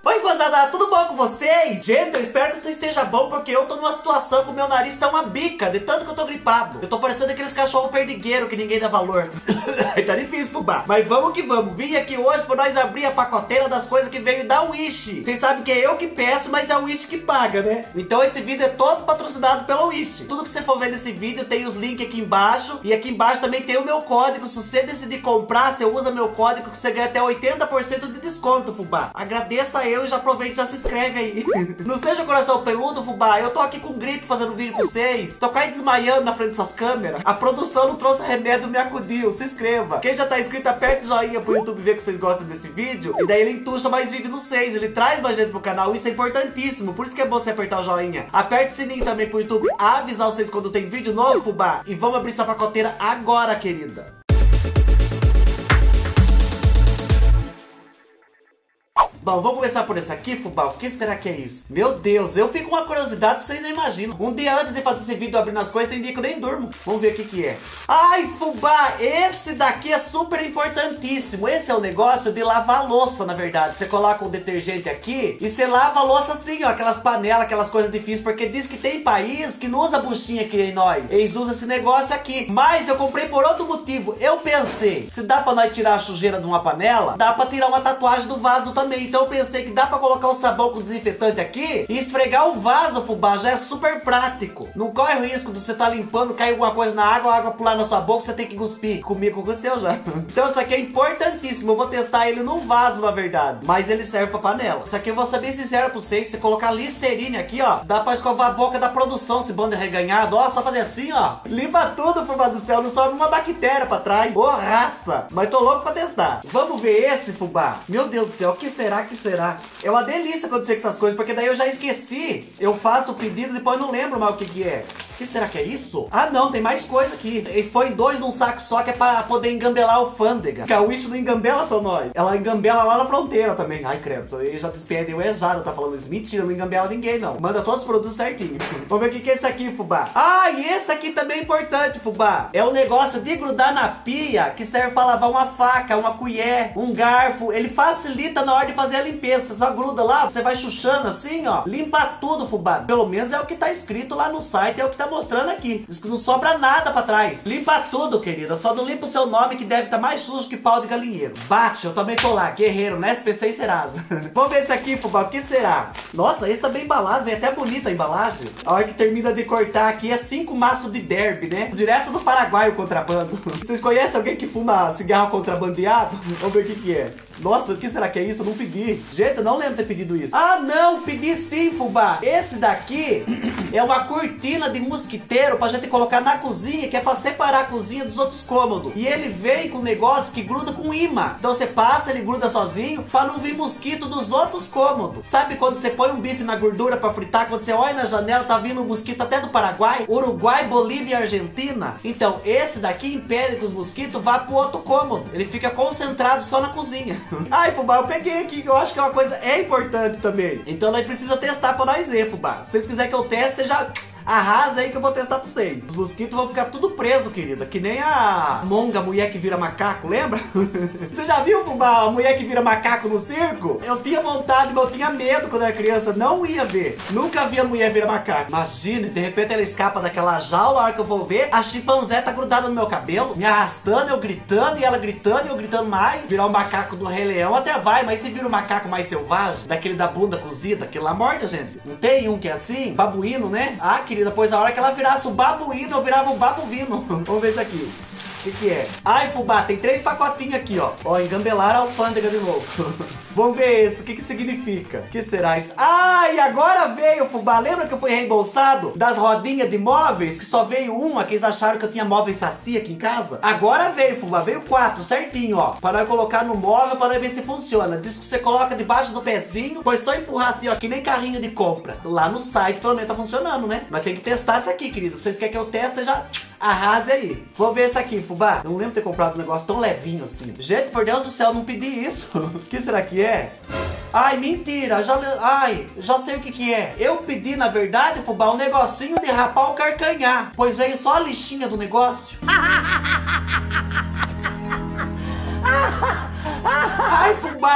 Oi, gozada, tudo bom com vocês? Gente, eu espero que você esteja bom, porque eu tô numa situação que o meu nariz tá uma bica, de tanto que eu tô gripado. Eu tô parecendo aqueles cachorros perdigueiros que ninguém dá valor. Tá difícil, fubá. Mas vamos que vamos. Vim aqui hoje pra nós abrir a pacoteira das coisas que veio da Wish. Vocês sabem que é eu que peço, mas é a Wish que paga, né? Então esse vídeo é todo patrocinado pela Wish. Tudo que você for ver nesse vídeo tem os links aqui embaixo. E aqui embaixo também tem o meu código. Se você decidir comprar, você usa meu código que você ganha até 80% de desconto, fubá. Agradeça eu e já aproveita e já se inscreve aí. Não seja coração peludo, fubá. Eu tô aqui com gripe fazendo vídeo pra vocês. Tô quase desmaiando na frente dessas câmeras. A produção não trouxe remédio, me acudiu. Se inscreva. Quem já tá inscrito, aperte o joinha pro YouTube ver que vocês gostam desse vídeo. E daí ele entuxa mais vídeo no vocês. Ele traz mais gente pro canal. Isso é importantíssimo. Por isso que é bom você apertar o joinha. Aperte o sininho também pro YouTube avisar vocês quando tem vídeo novo, fubá. E vamos abrir essa pacoteira agora, querida. Bom, vamos começar por esse aqui, fubá. O que será que é isso? Meu Deus, eu fico com uma curiosidade que vocês não imaginam. Um dia antes de fazer esse vídeo abrindo as coisas, tem dia que eu nem durmo. Vamos ver o que que é. Ai, fubá, esse daqui é super importantíssimo. Esse é o negócio de lavar a louça, na verdade. Você coloca o detergente aqui e você lava a louça assim, ó. Aquelas panelas, aquelas coisas difíceis. Porque diz que tem país que não usa buchinha que nem nós. Eles usam esse negócio aqui. Mas eu comprei por outro motivo. Eu pensei, se dá pra nós tirar a sujeira de uma panela, dá pra tirar uma tatuagem do vaso também. Então eu pensei que dá pra colocar um sabão com desinfetante aqui e esfregar o vaso, fubá. Já é super prático. Não corre o risco de você estar limpando, cair alguma coisa na água, a água pular na sua boca, você tem que cuspir. Comigo cuspeu já. Então isso aqui é importantíssimo. Eu vou testar ele num vaso, na verdade. Mas ele serve pra panela. Isso aqui eu vou ser bem sincero pra vocês. Se colocar Listerine aqui, ó, dá pra escovar a boca da produção, esse bando reganhado. Ó, só fazer assim, ó. Limpa tudo, fubá do céu. Não sobe uma bactéria pra trás. Ô, raça. Mas tô louco pra testar. Vamos ver esse, fubá. Meu Deus do céu, o que será? Que será? É uma delícia quando chega essas coisas, porque daí eu já esqueci. Eu faço o pedido e depois não lembro mais o que que é. O que será que é isso? Ah não, tem mais coisa aqui. Eles põem dois num saco só, que é pra poder engambelar a alfândega. Porque a Wish não engambela só nós. Ela engambela lá na fronteira também. Ai, credo, eles já despedem o Ejada, tá falando isso. Mentira, não engambela ninguém não. Manda todos os produtos certinho. Vamos ver o que é esse aqui, fubá. Ah, e esse aqui também é importante, fubá. É um negócio de grudar na pia, que serve pra lavar uma faca, uma colher, um garfo. Ele facilita na hora de fazer a limpeza. Você só gruda lá, você vai chuchando assim, ó. Limpa tudo, fubá. Pelo menos é o que tá escrito lá no site, é o que tá mostrando aqui. Diz que não sobra nada pra trás. Limpa tudo, querida. Só não limpa o seu nome, que deve estar mais sujo que pau de galinheiro. Bate, eu também tô lá. Guerreiro, né? SPC e Serasa. Vamos ver esse aqui, fubá. O que será? Nossa, esse tá bem embalado. Vem até bonita a embalagem. A hora que termina de cortar aqui é 5 maços de derby, né? Direto do Paraguai o contrabando. Vocês conhecem alguém que fuma cigarro contrabandeado? Vamos ver o que que é. Nossa, o que será que é isso? Eu não pedi. Gente, eu não lembro de ter pedido isso. Ah, não, pedi sim, fubá. Esse daqui é uma cortina de mosquiteiro pra gente colocar na cozinha, que é pra separar a cozinha dos outros cômodos. E ele vem com um negócio que gruda com imã. Então você passa, ele gruda sozinho, pra não vir mosquito dos outros cômodos. Sabe quando você põe um bife na gordura pra fritar, quando você olha na janela, tá vindo um mosquito até do Paraguai, Uruguai, Bolívia e Argentina? Então, esse daqui impede que os mosquitos vá pro outro cômodo. Ele fica concentrado só na cozinha. Ai, fubá, eu peguei aqui, que eu acho que é uma coisa importante também. Então nós precisa testar pra nós ver, fubá. Se vocês quiserem que eu teste, você já arrasa aí que eu vou testar pra vocês. Os mosquitos vão ficar tudo preso, querida. Que nem a monga, a mulher que vira macaco, lembra? Você já viu, fubá, a mulher que vira macaco no circo? Eu tinha vontade, mas eu tinha medo quando era criança. Não ia ver. Nunca vi a mulher virar macaco. Imagine, de repente ela escapa daquela jaula. A hora que eu vou ver, a chimpanzé tá grudada no meu cabelo, me arrastando, eu gritando, e ela gritando, e eu gritando mais. Virar o macaco do Rei Leão até vai, mas se vira o macaco mais selvagem, daquele da bunda cozida, aquele lá morde, gente. Não tem um que é assim? Babuíno, né? Ah, querida, pois a hora que ela virasse o babuíno, eu virava o babuvino. Vamos ver isso aqui. O que é? Ai, fubá, tem 3 pacotinhos aqui, ó. Ó, engambelaram a alfândega de novo. Vamos ver esse, o que que significa? O que será isso? Ah, e agora veio, fubá. Lembra que eu fui reembolsado das rodinhas de móveis? Que só veio uma, que eles acharam que eu tinha móveis saci aqui em casa? Agora veio, fubá. Veio 4, certinho, ó. Para eu colocar no móvel, para eu ver se funciona. Diz que você coloca debaixo do pezinho, pois só empurrar assim, ó, que nem carrinho de compra. Lá no site, pelo menos tá funcionando, né? Mas tem que testar isso aqui, querido. Se vocês querem que eu teste, você já arrase aí. Vou ver esse aqui, fubá. Não lembro de ter comprado um negócio tão levinho assim. Gente, por Deus do céu, não pedi isso. O que será que é? Ai, mentira. Já sei o que que é. Eu pedi, na verdade, fubá, um negocinho de rapar o carcanhar. Pois veio só a lixinha do negócio. Ai, fubá.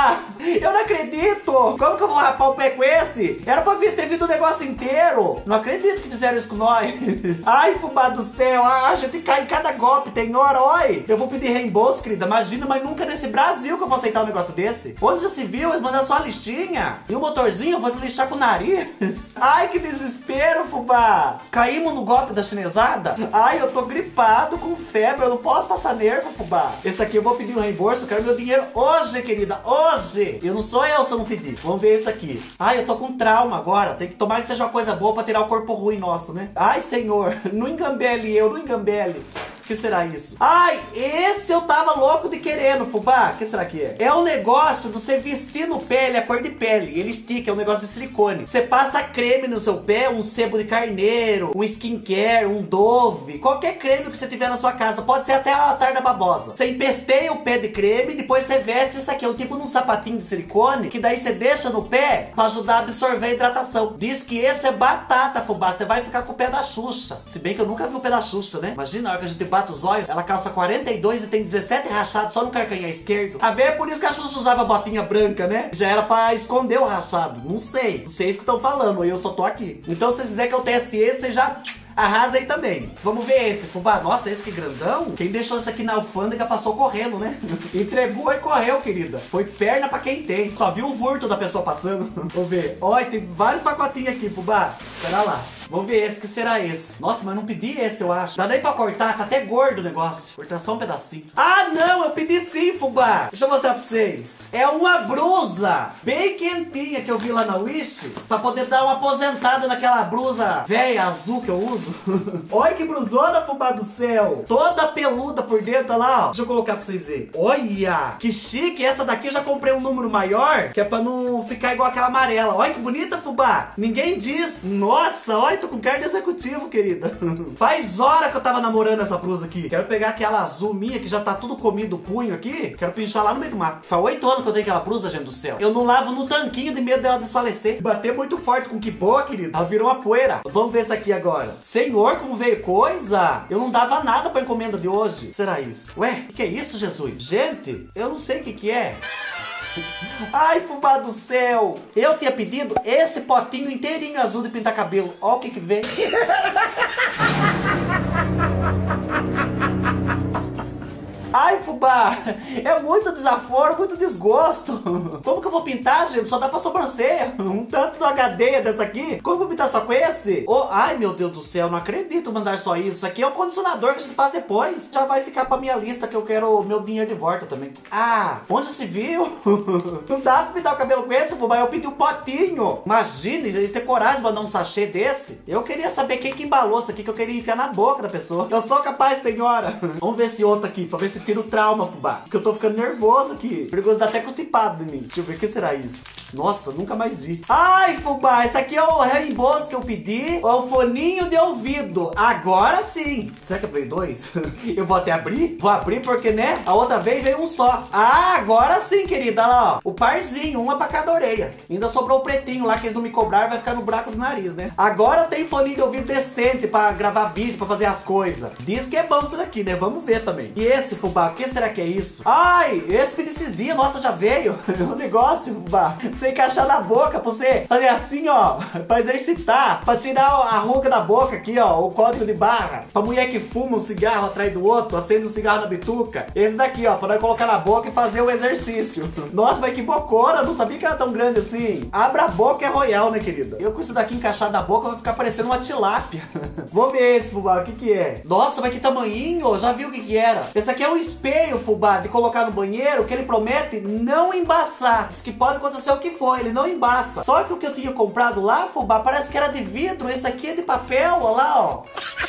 Eu não acredito! Como que eu vou rapar o pé com esse? Era pra ter vindo o negócio inteiro. Não acredito que fizeram isso com nós. Ai, fubá do céu. A gente cai em cada golpe. Tem hora, oi. Eu vou pedir reembolso, querida. Imagina, mas nunca nesse Brasil que eu vou aceitar um negócio desse. Onde já se viu? Eles mandaram só a listinha. E o motorzinho eu vou lixar com o nariz. Ai, que desespero, fubá. Caímos no golpe da chinesada. Ai, eu tô gripado, com febre. Eu não posso passar nervo, fubá. Esse aqui eu vou pedir um reembolso. Eu quero meu dinheiro hoje, querida. Hoje. Eu não sou eu se eu não pedir. Vamos ver isso aqui. Ai, eu tô com trauma agora. Tem que tomar que seja uma coisa boa pra tirar o corpo ruim nosso, né? Ai, senhor. Não engambele eu, não engambele. O que será isso? Ai, esse eu tava louco de querendo, fubá. O que será que é? É um negócio de você vestir no pé, ele é cor de pele. Ele estica, é um negócio de silicone. Você passa creme no seu pé, um sebo de carneiro, um skincare, um Dove. Qualquer creme que você tiver na sua casa. Pode ser até a tarda babosa. Você empesteia o pé de creme, depois você veste isso aqui. É um tipo de um sapatinho de silicone, que daí você deixa no pé pra ajudar a absorver a hidratação. Diz que esse é batata, fubá. Você vai ficar com o pé da Xuxa. Se bem que eu nunca vi o pé da Xuxa, né? Imagina a hora que a gente bate os olhos, ela calça 42 e tem 17 rachados só no carcanhar esquerdo. A ver, é por isso que a Xuxa usava botinha branca, né? Já era pra esconder o rachado. Não sei. Vocês que estão falando, eu só tô aqui. Então, se vocês quiserem que eu teste esse, você já arrasa aí também. Vamos ver esse, fubá. Nossa, esse que grandão. Quem deixou isso aqui na alfândega passou correndo, né? Entregou e correu, querida. Foi perna pra quem tem. Só viu o furto da pessoa passando. Vamos ver. Olha, tem vários pacotinhos aqui, fubá. Espera lá. Vamos ver esse, que será esse? Nossa, mas não pedi esse, eu acho. Dá nem pra cortar, tá até gordo o negócio. Cortar só um pedacinho. Ah, não, eu pedi sim, fubá. Deixa eu mostrar pra vocês. É uma blusa bem quentinha que eu vi lá na Wish, pra poder dar uma aposentada naquela blusa velha, azul que eu uso. Olha que blusona, fubá do céu. Toda peluda por dentro, olha lá, ó. Deixa eu colocar pra vocês verem. Olha, que chique. Essa daqui eu já comprei um número maior, que é pra não ficar igual aquela amarela. Olha que bonita, fubá. Ninguém diz. Nossa, olha. Tô com carne de executivo, querida. Faz hora que eu tava namorando essa blusa aqui. Quero pegar aquela azul minha que já tá tudo comido o punho aqui. Quero pinchar lá no meio do mato. Faz 8 anos que eu tenho aquela blusa, gente do céu. Eu não lavo no tanquinho de medo dela desfalecer. Bater muito forte com que boa, querida. Ela virou uma poeira. Vamos ver essa aqui agora. Senhor, como veio coisa. Eu não dava nada pra encomenda de hoje. Será isso? Ué, o que é isso, Jesus? Gente, eu não sei o que é. Ai, fubá do céu. Eu tinha pedido esse potinho inteirinho azul de pintar cabelo. Olha o que vem. Ai, fubá, é muito desaforo, muito desgosto. Como que eu vou pintar, gente? Só dá pra sobrancelha. Um tanto do HD dessa aqui. Como que eu vou pintar só com esse? Oh, ai, meu Deus do céu, não acredito mandar só isso. Isso aqui é o condicionador que a gente faz depois. Já vai ficar pra minha lista que eu quero meu dinheiro de volta também. Ah, onde se viu? Não dá pra pintar o cabelo com esse, fubá. Eu pedi um potinho. Imagine, eles têm coragem de mandar um sachê desse. Eu queria saber quem que embalou isso aqui, que eu queria enfiar na boca da pessoa. Eu sou capaz, senhora. Vamos ver esse outro aqui, pra ver se tira o trauma, fubá. Porque eu tô ficando nervoso aqui. Perigoso, dá até constipado em mim. Deixa eu ver, o que será isso? Nossa, nunca mais vi. Ai, fubá, esse aqui é o reembolso que eu pedi. É o foninho de ouvido. Agora sim. Será que veio dois? Eu vou até abrir. Vou abrir porque, né? A outra vez veio um só. Ah, agora sim, querida. Olha lá, ó. O parzinho, uma pra cada orelha. Ainda sobrou o pretinho lá, que eles não me cobraram, vai ficar no buraco do nariz, né? Agora tem foninho de ouvido decente pra gravar vídeo, pra fazer as coisas. Diz que é bom isso daqui, né? Vamos ver também. E esse, fubá, o que será que é isso? Ai, esse pedi esses dias. Nossa, já veio. É um negócio, fubá. Você encaixar na boca, pra você fazer assim, ó, pra exercitar, pra tirar a ruga da boca aqui, ó, o código de barra, pra mulher que fuma um cigarro atrás do outro, acende um cigarro na bituca. Esse daqui, ó, pra nós colocar na boca e fazer o exercício. Nossa, mas que bocona, não sabia que era tão grande assim. Abra a boca é royal, né, querida? Eu com isso daqui encaixado na boca vai ficar parecendo uma tilápia. Vamos ver esse, fubá, o que que é? Nossa, mas que tamanhinho, já viu o que que era? Esse aqui é um espelho, fubá, de colocar no banheiro, que ele promete não embaçar. Diz que pode acontecer o que for, ele não embaça. Só que o que eu tinha comprado lá, fubá, parece que era de vidro. Esse aqui é de papel, olha lá, ó.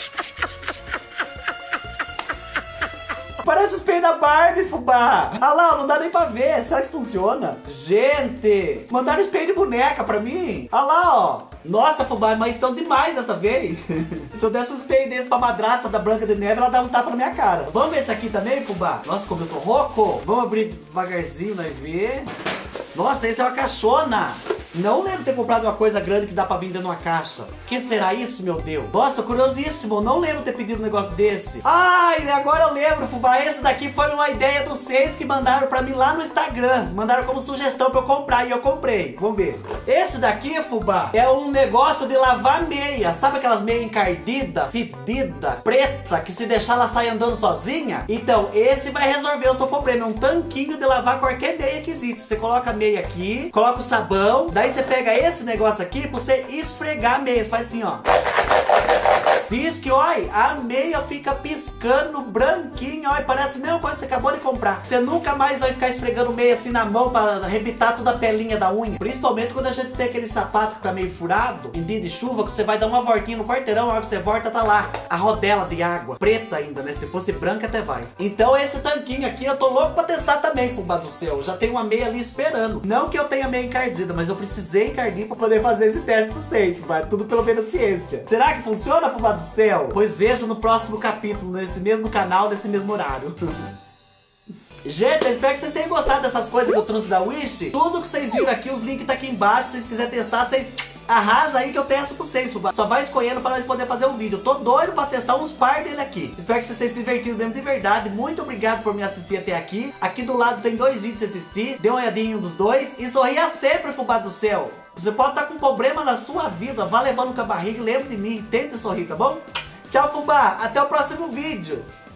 Parece o espelho da Barbie, fubá. Ah lá, não dá nem pra ver. Será que funciona? Gente, mandaram espelho de boneca pra mim. Ah lá, ó. Nossa, fubá, mas estão demais dessa vez. Se eu desse um espelho desse pra madrasta da Branca de Neve, ela dá um tapa na minha cara. Vamos ver esse aqui também, fubá? Nossa, como eu tô rouco. Vamos abrir devagarzinho, nós ver. Nossa, esse é uma caixona. Não lembro de ter comprado uma coisa grande que dá pra vender numa caixa. Que será isso, meu Deus? Nossa, curiosíssimo. Não lembro de ter pedido um negócio desse. Ai, agora eu lembro, fubá. Esse daqui foi uma ideia dos 6 que mandaram pra mim lá no Instagram. Mandaram como sugestão pra eu comprar e eu comprei. Vamos ver. Esse daqui, fubá, é um negócio de lavar meia. Sabe aquelas meias encardidas, fedida, preta, que se deixar ela sai andando sozinha? Então, esse vai resolver o seu problema. É um tanquinho de lavar qualquer meia que existe. Você coloca a meia aqui, coloca o sabão, daí você pega esse negócio aqui pra você esfregar a meia. Você faz assim, ó. Diz que, olha, a meia fica piscando branquinho, olha, parece a mesma coisa que você acabou de comprar. Você nunca mais vai ficar esfregando meia assim na mão pra arrebitar toda a pelinha da unha. Principalmente quando a gente tem aquele sapato que tá meio furado, em dia de chuva, que você vai dar uma voltinha no quarteirão, a hora que você volta tá lá a rodela de água, preta ainda, né? Se fosse branca até vai. Então esse tanquinho aqui eu tô louco pra testar também, fubá do céu. Já tem uma meia ali esperando. Não que eu tenha meia encardida, mas eu precisei encardir pra poder fazer esse teste pra vocês, fubá. Tudo pelo menos ciência. Será que funciona, fubá do céu? Pois veja no próximo capítulo, nesse mesmo canal, nesse mesmo horário. Gente, eu espero que vocês tenham gostado dessas coisas que eu trouxe da Wish. Tudo que vocês viram aqui, os links tá aqui embaixo. Se vocês quiserem testar, vocês arrasa aí que eu testo pra vocês, fubá. Só vai escolhendo pra nós poder fazer um vídeo. Eu tô doido pra testar uns par dele aqui. Espero que vocês tenham se divertido mesmo de verdade. Muito obrigado por me assistir até aqui. Aqui do lado tem 2 vídeos pra você assistir. Dê uma olhadinha em um dos 2. E sorria sempre, fubá do céu. Você pode estar com um problema na sua vida. Vá levando com a barriga e lembre de mim. Tente sorrir, tá bom? Tchau, fubá. Até o próximo vídeo.